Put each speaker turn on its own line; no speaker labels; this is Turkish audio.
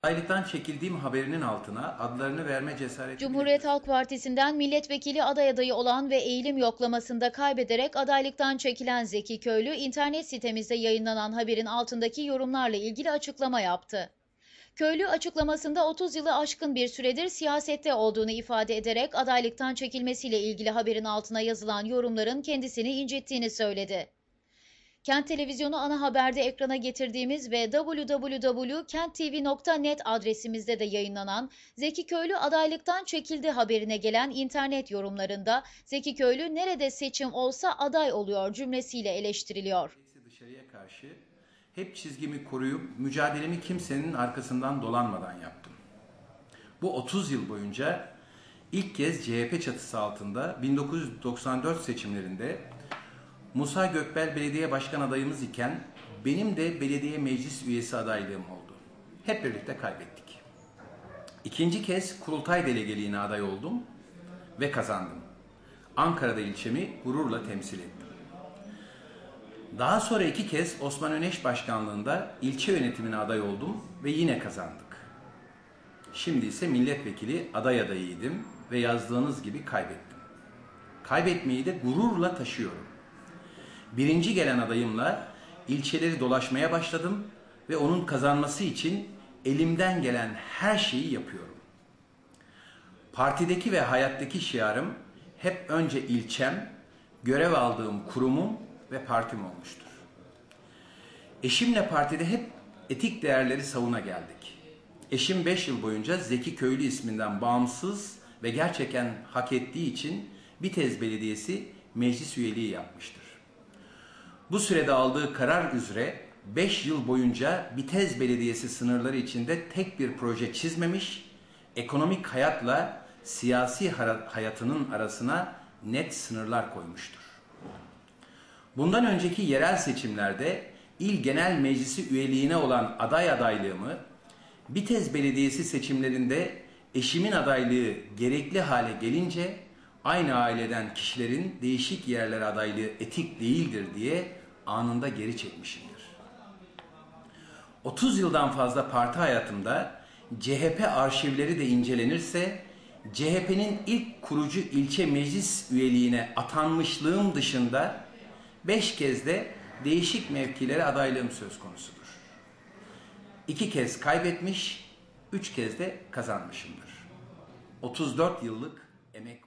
Adaylıktan çekildiğim haberinin altına adlarını verme cesareti...
Cumhuriyet Halk Partisi'nden milletvekili aday adayı olan ve eğilim yoklamasında kaybederek adaylıktan çekilen Zeki Köylü, internet sitemizde yayınlanan haberin altındaki yorumlarla ilgili açıklama yaptı. Köylü açıklamasında 30 yılı aşkın bir süredir siyasette olduğunu ifade ederek adaylıktan çekilmesiyle ilgili haberin altına yazılan yorumların kendisini incittiğini söyledi. Kent Televizyonu ana haberde ekrana getirdiğimiz ve www.kenttv.net adresimizde de yayınlanan Zeki Köylü adaylıktan çekildi haberine gelen internet yorumlarında Zeki Köylü nerede seçim olsa aday oluyor cümlesiyle eleştiriliyor.
Dışarıya karşı hep çizgimi koruyup mücadelemi kimsenin arkasından dolanmadan yaptım. Bu 30 yıl boyunca ilk kez CHP çatısı altında 1994 seçimlerinde Musa Gökbel belediye başkan adayımız iken benim de belediye meclis üyesi adaylığım oldu. Hep birlikte kaybettik. İkinci kez kurultay delegeliğine aday oldum ve kazandım. Ankara'da ilçemi gururla temsil ettim. Daha sonra iki kez Osman Öneş başkanlığında ilçe yönetimine aday oldum ve yine kazandık. Şimdi ise milletvekili aday adayıydım ve yazdığınız gibi kaybettim. Kaybetmeyi de gururla taşıyorum. Birinci gelen adayımla ilçeleri dolaşmaya başladım ve onun kazanması için elimden gelen her şeyi yapıyorum. Partideki ve hayattaki şiarım hep önce ilçem, görev aldığım kurumum ve partim olmuştur. Eşimle partide hep etik değerleri savuna geldik. Eşim 5 yıl boyunca Zeki Köylü isminden bağımsız ve gerçekten hak ettiği için Bitez Belediyesi meclis üyeliği yapmıştır. Bu sürede aldığı karar üzere 5 yıl boyunca Bitez Belediyesi sınırları içinde tek bir proje çizmemiş, ekonomik hayatla siyasi hayatının arasına net sınırlar koymuştur. Bundan önceki yerel seçimlerde İl Genel Meclisi üyeliğine olan aday adaylığımı, Bitez Belediyesi seçimlerinde eşimin adaylığı gerekli hale gelince aynı aileden kişilerin değişik yerlere adaylığı etik değildir diye anında geri çekmişimdir. 30 yıldan fazla parti hayatımda CHP arşivleri de incelenirse CHP'nin ilk kurucu ilçe meclis üyeliğine atanmışlığım dışında 5 kez de değişik mevkilere adaylığım söz konusudur. 2 kez kaybetmiş, 3 kez de kazanmışımdır. 34 yıllık emek